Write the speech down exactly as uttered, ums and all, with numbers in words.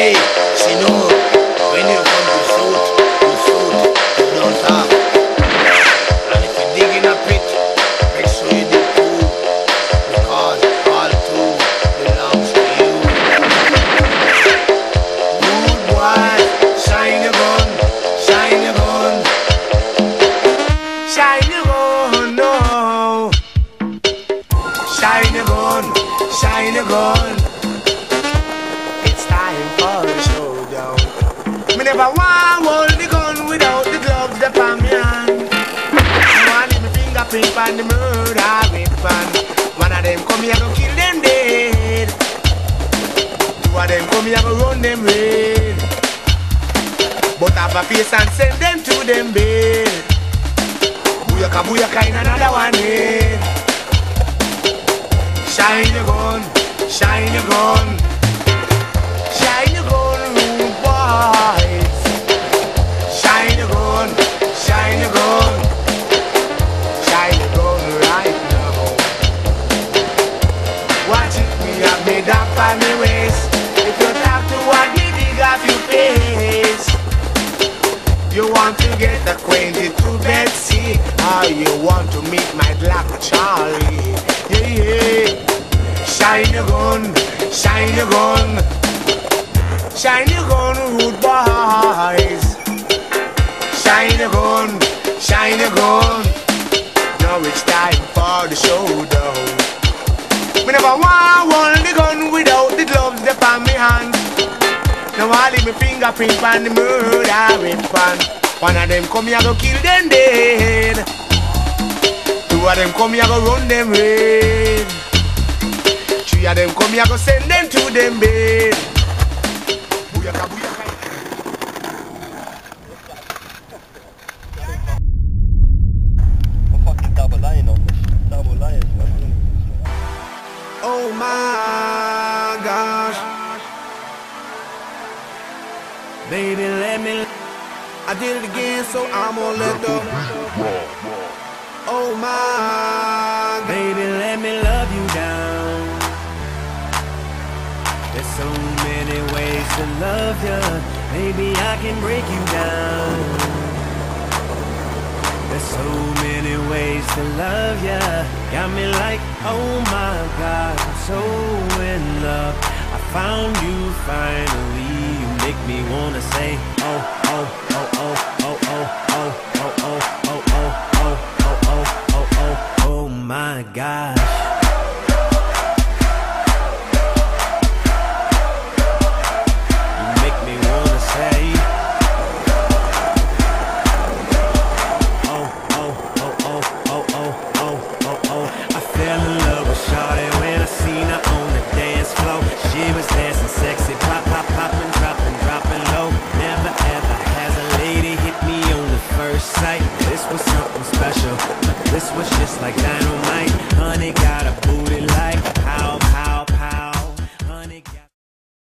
Hey, she know when you come to shoot, you shoot, you don't talk. And if you dig in a pit, make sure you dig too, because all two belongs to you. Good boy, shine your gun, shine your gun, shine your gun, no. Shine your gun, shine your gun. It's time for the showdown. Me never want hold the gun without the gloves that on me hand. I want leave me fingerprint on the murder weapon. One of them come here go kill them dead. Two of them come here go run them red. But have a face and send them to them bed. Booyaka booyaka in another one head. Shine your gun, shine your gun, shine your gun, rude boys. Shine your gun, shine your gun, shine your gun right now. Watch it, me have made up by me waist. If you talk to one, me dig off your face. You want to get acquainted to Betsy, or you want to meet my Black Charlie? Yeah, yeah. Shine your gun, shine your gun, shine your gun, rude boys. Shine your gun, shine your gun. Now it's time for the showdown. Me never want hold the gun without the gloves that on me hand. Now I leave me fingerprint on the murder weapon. One of them come here go kill them dead. Two of them come here go run them red. Three of them come here go send them to them bed. Booyaka booyaka. I'm fucking double lying on this. Double lying. Oh my gosh. Baby, let me. I did it again, so I'm gonna let go. Oh my, baby, let me love you down. There's so many ways to love you. Baby, I can break you down. There's so many ways to love you. Got me like, oh my God, I'm so in love. I found you finally. You make me wanna say, oh, oh, oh, oh, oh, oh, oh, oh, oh, oh, oh, oh, oh, oh, oh, oh, oh my gosh. You make me wanna say, oh, oh, oh, oh, oh, oh, oh, oh, oh. I fell in love with Shawty when I seen her on the dance floor. She was dancing sexy, pop, pop, poppin', droppin', droppin' low. Never ever has a lady hit me on the first sight. This was something special. This was just like that.